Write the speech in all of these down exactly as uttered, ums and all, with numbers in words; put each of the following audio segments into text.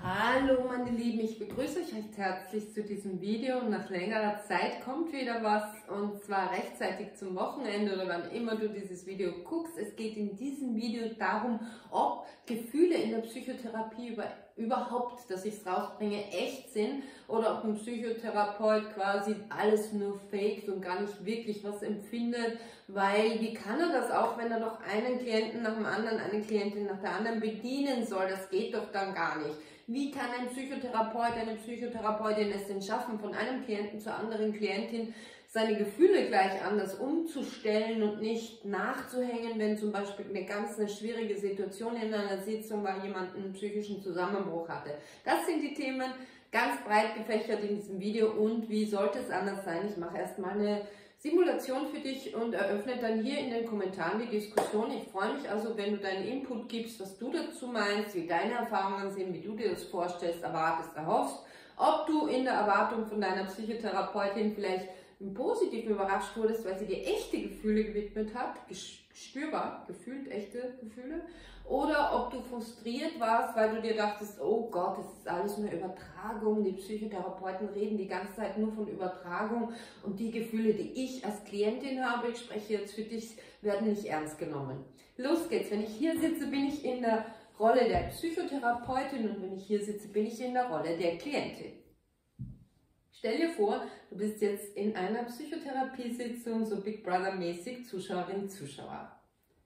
Hallo meine Lieben, ich begrüße euch recht herzlich zu diesem Video. Nach längerer Zeit kommt wieder was, und zwar rechtzeitig zum Wochenende oder wann immer du dieses Video guckst. Es geht in diesem Video darum, ob Gefühle in der Psychotherapie über, überhaupt, dass ich es rausbringe, echt sind oder ob ein Psychotherapeut quasi alles nur faked und gar nicht wirklich was empfindet, weil wie kann er das auch, wenn er doch einen Klienten nach dem anderen, eine Klientin nach der anderen bedienen soll? Das geht doch dann gar nicht. Wie kann ein Psychotherapeut, eine Psychotherapeutin es denn schaffen, von einem Klienten zur anderen Klientin seine Gefühle gleich anders umzustellen und nicht nachzuhängen, wenn zum Beispiel eine ganz eine schwierige Situation in einer Sitzung war, jemand einen psychischen Zusammenbruch hatte. Das sind die Themen, ganz breit gefächert in diesem Video. Und wie sollte es anders sein? Ich mache erstmal eine Simulation für dich und eröffne dann hier in den Kommentaren die Diskussion. Ich freue mich also, wenn du deinen Input gibst, was du dazu meinst, wie deine Erfahrungen sind, wie du dir das vorstellst, erwartest, erhoffst, ob du in der Erwartung von deiner Psychotherapeutin vielleicht positiv überrascht wurdest, weil sie dir echte Gefühle gewidmet hat, spürbar, gefühlt echte Gefühle, oder ob du frustriert warst, weil du dir dachtest, oh Gott, das ist alles nur Übertragung, die Psychotherapeuten reden die ganze Zeit nur von Übertragung und die Gefühle, die ich als Klientin habe, ich spreche jetzt für dich, werden nicht ernst genommen. Los geht's, wenn ich hier sitze, bin ich in der Rolle der Psychotherapeutin, und wenn ich hier sitze, bin ich in der Rolle der Klientin. Stell dir vor, du bist jetzt in einer Psychotherapiesitzung, so Big Brother-mäßig, Zuschauerin, Zuschauer.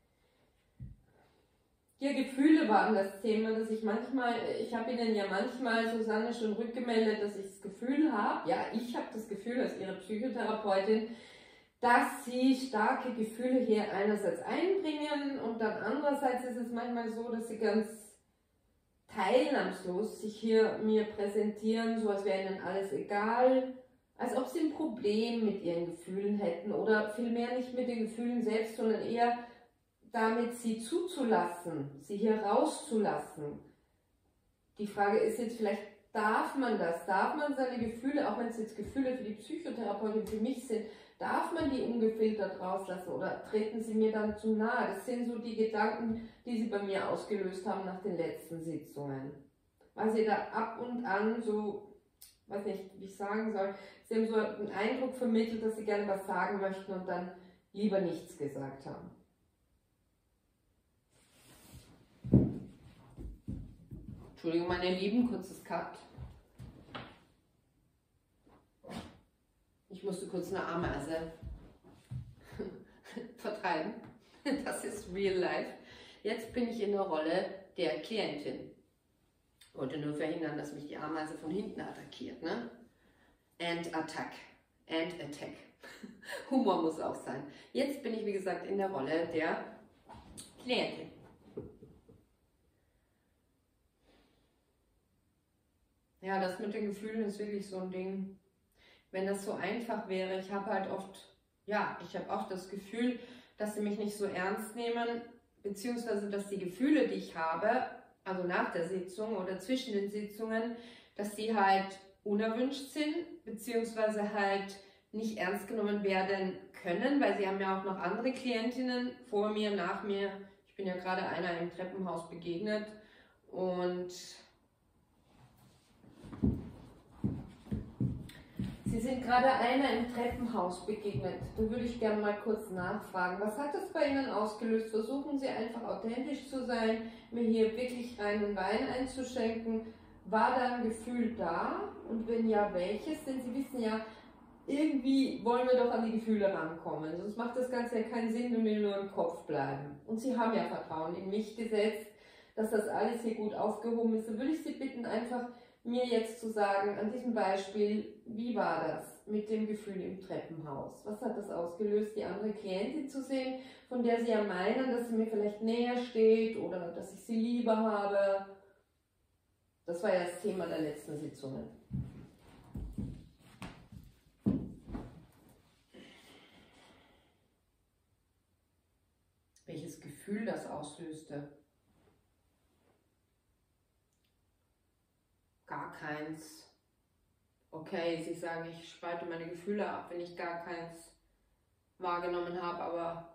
Ja, Gefühle waren das Thema, dass ich manchmal, ich habe Ihnen ja manchmal, Susanne, schon rückgemeldet, dass ich das Gefühl habe, ja, ich habe das Gefühl als Ihre Psychotherapeutin, dass Sie starke Gefühle hier einerseits einbringen, und dann andererseits ist es manchmal so, dass Sie ganz teilnahmslos sich hier mir präsentieren, so als wäre ihnen alles egal, als ob sie ein Problem mit ihren Gefühlen hätten oder vielmehr nicht mit den Gefühlen selbst, sondern eher damit, sie zuzulassen, sie hier rauszulassen. Die Frage ist jetzt vielleicht, darf man das? Darf man seine Gefühle, auch wenn es jetzt Gefühle für die Psychotherapeutin, für mich sind, darf man die ungefiltert rauslassen oder treten sie mir dann zu nahe? Das sind so die Gedanken, die sie bei mir ausgelöst haben nach den letzten Sitzungen. Weil sie da ab und an so, weiß nicht, wie ich sagen soll, sie haben so einen Eindruck vermittelt, dass sie gerne was sagen möchten und dann lieber nichts gesagt haben. Entschuldigung, meine Lieben, kurzes Cut. Ich musste kurz eine Ameise vertreiben. Das ist real life. Jetzt bin ich in der Rolle der Klientin. Ich wollte nur verhindern, dass mich die Ameise von hinten attackiert. Ne? And attack. And attack. Humor muss auch sein. Jetzt bin ich, wie gesagt, in der Rolle der Klientin. Ja, das mit den Gefühlen ist wirklich so ein Ding. Wenn das so einfach wäre, ich habe halt oft, ja, ich habe auch das Gefühl, dass sie mich nicht so ernst nehmen, beziehungsweise dass die Gefühle, die ich habe, also nach der Sitzung oder zwischen den Sitzungen, dass sie halt unerwünscht sind, beziehungsweise halt nicht ernst genommen werden können, weil sie haben ja auch noch andere Klientinnen vor mir, nach mir. Ich bin ja gerade einer im Treppenhaus begegnet und Sie sind gerade einer im Treppenhaus begegnet. Da würde ich gerne mal kurz nachfragen. Was hat das bei Ihnen ausgelöst? Versuchen Sie einfach authentisch zu sein, mir hier wirklich reinen Wein einzuschenken. War da ein Gefühl da? Und wenn ja, welches? Denn Sie wissen ja, irgendwie wollen wir doch an die Gefühle rankommen. Sonst macht das Ganze ja keinen Sinn, wenn wir nur im Kopf bleiben. Und Sie haben ja Vertrauen in mich gesetzt, dass das alles hier gut aufgehoben ist. Da würde ich Sie bitten, einfach mir jetzt zu sagen, an diesem Beispiel, wie war das mit dem Gefühl im Treppenhaus? Was hat das ausgelöst, die andere Klientin zu sehen, von der Sie ja meinen, dass sie mir vielleicht näher steht oder dass ich sie lieber habe? Das war ja das Thema der letzten Sitzungen. Welches Gefühl das auslöste? Gar keins. Okay, Sie sagen, ich spalte meine Gefühle ab, wenn ich gar keins wahrgenommen habe, aber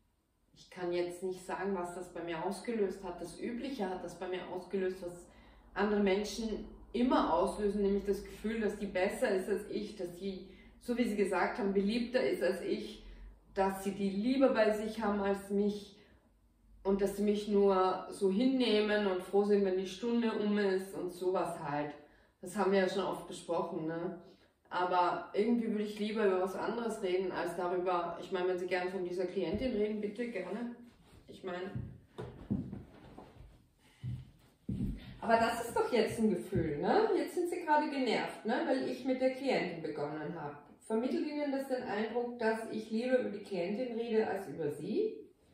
ich kann jetzt nicht sagen, was das bei mir ausgelöst hat. Das Übliche hat das bei mir ausgelöst, was andere Menschen immer auslösen, nämlich das Gefühl, dass die besser ist als ich, dass sie, so wie sie gesagt haben, beliebter ist als ich, dass sie die Liebe bei sich haben als mich und dass sie mich nur so hinnehmen und froh sind, wenn die Stunde um ist und sowas halt. Das haben wir ja schon oft besprochen, ne? Aber irgendwie würde ich lieber über was anderes reden, als darüber, ich meine, wenn Sie gerne von dieser Klientin reden, bitte gerne. Ich meine, aber das ist doch jetzt ein Gefühl, ne? Jetzt sind Sie gerade genervt, ne? Weil ich mit der Klientin begonnen habe. Vermittelt Ihnen das den Eindruck, dass ich lieber über die Klientin rede als über Sie?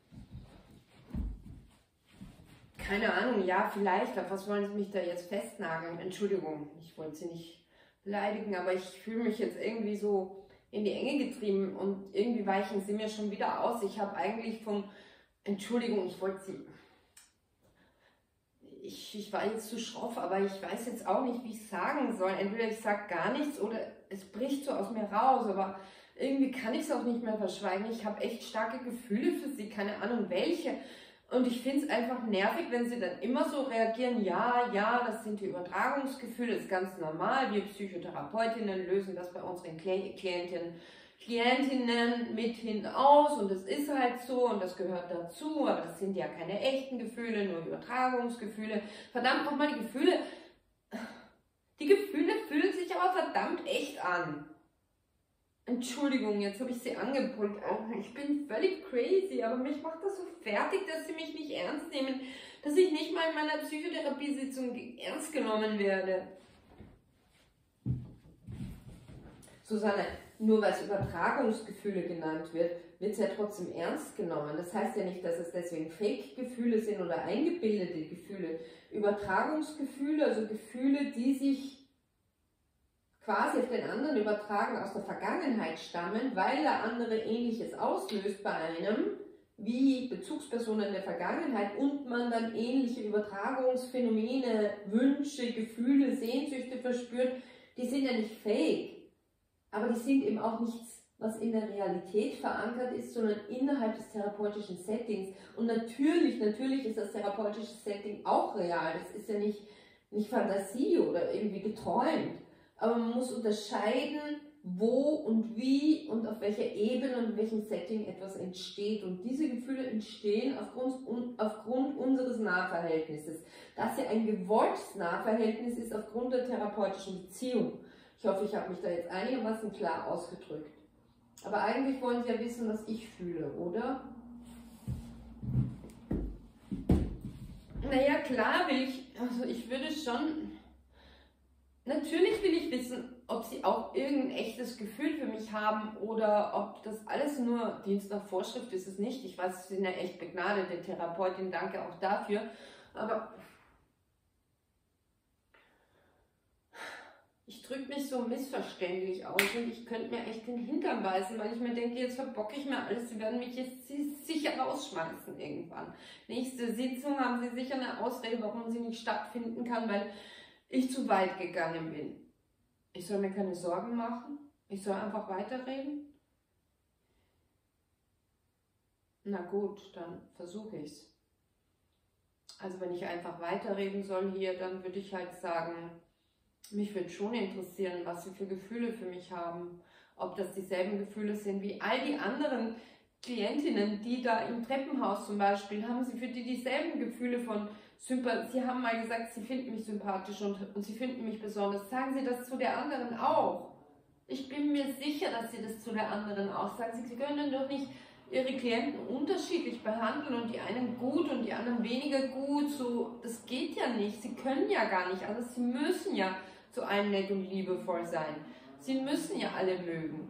Keine Ahnung, ja, vielleicht. Auf was wollen Sie mich da jetzt festnageln? Entschuldigung, ich wollte Sie nicht beleidigen, aber ich fühle mich jetzt irgendwie so in die Enge getrieben und irgendwie weichen Sie mir schon wieder aus. Ich habe eigentlich vom, Entschuldigung, ich wollte Sie, ich, ich war jetzt zu schroff, aber ich weiß jetzt auch nicht, wie ich es sagen soll. Entweder ich sage gar nichts oder es bricht so aus mir raus, aber irgendwie kann ich es auch nicht mehr verschweigen. Ich habe echt starke Gefühle für Sie, keine Ahnung welche. Und ich finde es einfach nervig, wenn sie dann immer so reagieren, ja, ja, das sind die Übertragungsgefühle, das ist ganz normal. Wir Psychotherapeutinnen lösen das bei unseren Klientinnen, Klientinnen mithin aus und das ist halt so und das gehört dazu, aber das sind ja keine echten Gefühle, nur Übertragungsgefühle. Verdammt nochmal, die Gefühle, die Gefühle fühlen sich aber verdammt echt an. Entschuldigung, jetzt habe ich sie angepult. Ich bin völlig crazy, aber mich macht das so fertig, dass sie mich nicht ernst nehmen, dass ich nicht mal in meiner Psychotherapiesitzung ernst genommen werde. Susanne, nur weil es Übertragungsgefühle genannt wird, wird es ja trotzdem ernst genommen. Das heißt ja nicht, dass es deswegen Fake-Gefühle sind oder eingebildete Gefühle. Übertragungsgefühle, also Gefühle, die sich quasi auf den anderen übertragen, aus der Vergangenheit stammen, weil der andere Ähnliches auslöst bei einem, wie Bezugspersonen der Vergangenheit und man dann ähnliche Übertragungsphänomene, Wünsche, Gefühle, Sehnsüchte verspürt, die sind ja nicht fake, aber die sind eben auch nichts, was in der Realität verankert ist, sondern innerhalb des therapeutischen Settings. Und natürlich, natürlich ist das therapeutische Setting auch real, das ist ja nicht, nicht Fantasie oder irgendwie geträumt. Aber man muss unterscheiden, wo und wie und auf welcher Ebene und in welchem Setting etwas entsteht. Und diese Gefühle entstehen aufgrund, aufgrund unseres Nahverhältnisses. Dass ja ein gewolltes Nahverhältnis ist aufgrund der therapeutischen Beziehung. Ich hoffe, ich habe mich da jetzt einigermaßen klar ausgedrückt. Aber eigentlich wollen Sie ja wissen, was ich fühle, oder? Naja, klar will ich, also ich würde schon... Natürlich will ich wissen, ob Sie auch irgendein echtes Gefühl für mich haben oder ob das alles nur Dienst nach Vorschrift ist, es nicht. Ich weiß, Sie sind ja echt begnadete Therapeutin, danke auch dafür. Aber ich drücke mich so missverständlich aus und ich könnte mir echt den Hintern beißen, weil ich mir denke, jetzt verbocke ich mir alles, Sie werden mich jetzt sicher rausschmeißen irgendwann. Nächste Sitzung haben Sie sicher eine Ausrede, warum sie nicht stattfinden kann, weil ich zu weit gegangen bin. Ich soll mir keine Sorgen machen? Ich soll einfach weiterreden? Na gut, dann versuche ich's. Also wenn ich einfach weiterreden soll hier, dann würde ich halt sagen, mich würde schon interessieren, was Sie für Gefühle für mich haben. Ob das dieselben Gefühle sind wie all die anderen Klientinnen, die da im Treppenhaus zum Beispiel, haben Sie für die dieselben Gefühle von Sympathie. Sie haben mal gesagt, Sie finden mich sympathisch und, und Sie finden mich besonders. Sagen Sie das zu der anderen auch. Ich bin mir sicher, dass Sie das zu der anderen auch sagen. Sie, Sie können doch nicht Ihre Klienten unterschiedlich behandeln und die einen gut und die anderen weniger gut. So, das geht ja nicht. Sie können ja gar nicht. Also Sie müssen ja zu einem nett und liebevoll sein. Sie müssen ja alle mögen.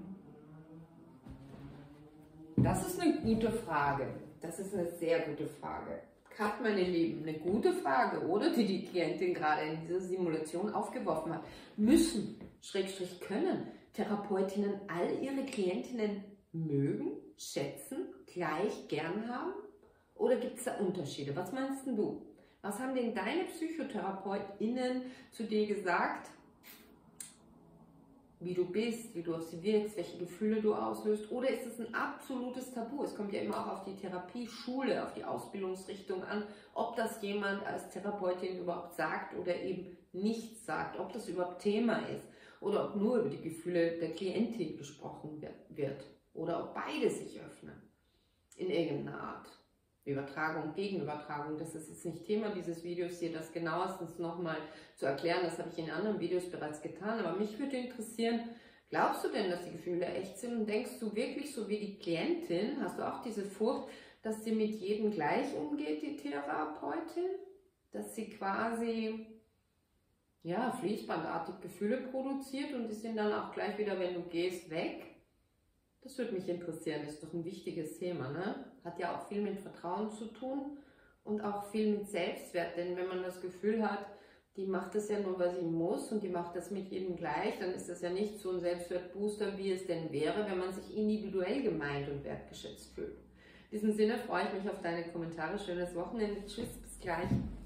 Das ist eine gute Frage. Das ist eine sehr gute Frage. Kat, meine Lieben, eine gute Frage, oder? Die die Klientin gerade in dieser Simulation aufgeworfen hat. Müssen, Schrägstrich können, Therapeutinnen all ihre Klientinnen mögen, schätzen, gleich gern haben? Oder gibt es da Unterschiede? Was meinst denn du? Was haben denn deine PsychotherapeutInnen zu dir gesagt, wie du bist, wie du auf sie wirkst, welche Gefühle du auslöst? Oder ist es ein absolutes Tabu? Es kommt ja immer auch auf die Therapieschule, auf die Ausbildungsrichtung an, ob das jemand als Therapeutin überhaupt sagt oder eben nicht sagt, ob das überhaupt Thema ist oder ob nur über die Gefühle der Klientin gesprochen wird oder ob beide sich öffnen in irgendeiner Art. Übertragung, Gegenübertragung, das ist jetzt nicht Thema dieses Videos hier, das genauestens nochmal zu erklären, das habe ich in anderen Videos bereits getan, aber mich würde interessieren, glaubst du denn, dass die Gefühle echt sind und denkst du wirklich so wie die Klientin, hast du auch diese Furcht, dass sie mit jedem gleich umgeht, die Therapeutin, dass sie quasi ja, fließbandartig Gefühle produziert und die sind dann auch gleich wieder, wenn du gehst, weg? Das würde mich interessieren, das ist doch ein wichtiges Thema, ne? Hat ja auch viel mit Vertrauen zu tun und auch viel mit Selbstwert, denn wenn man das Gefühl hat, die macht das ja nur, weil sie muss und die macht das mit jedem gleich, dann ist das ja nicht so ein Selbstwertbooster, wie es denn wäre, wenn man sich individuell gemeint und wertgeschätzt fühlt. In diesem Sinne freue ich mich auf deine Kommentare. Schönes Wochenende. Tschüss, bis gleich.